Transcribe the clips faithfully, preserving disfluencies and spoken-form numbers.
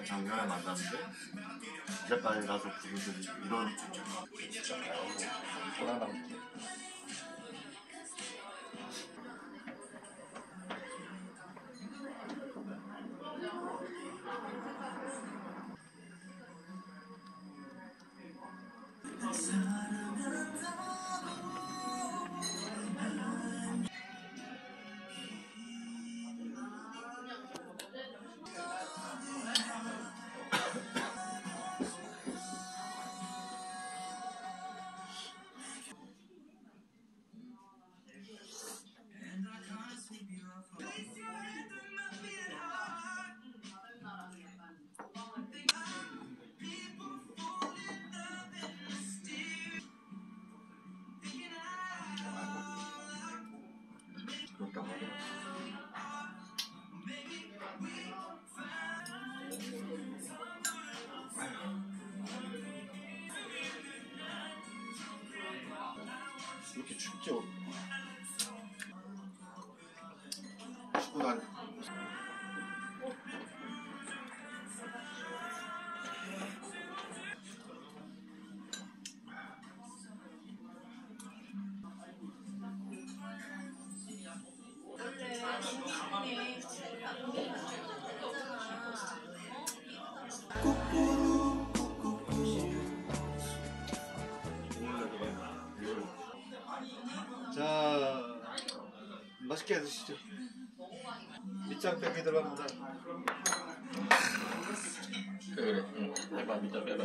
작년에 만났는데 이제까지 가서 부르더니 이런 불안한 그렇단 말이야. 이렇게 춥죠? 춥고 난 자, 맛있게 드시죠. 밑장 빼기 들어갑니다. 그래 그래 응. 해봐 밑장 빼봐.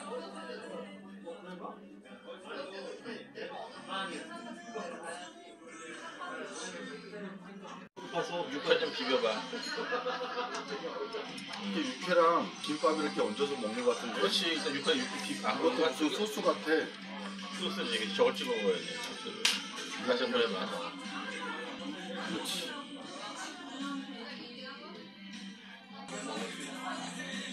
가서 육회 좀 비벼봐. 이게 육회랑 김밥 이렇게 얹어서 먹는 것 같은데. 그렇지. 일단 육회 육회 비. 아 그것도 그것도 무슨 소스 같아. 소스지. 이게 저걸 찍어 먹어야지. 소스를. 다시 한번 해봐. 그렇지.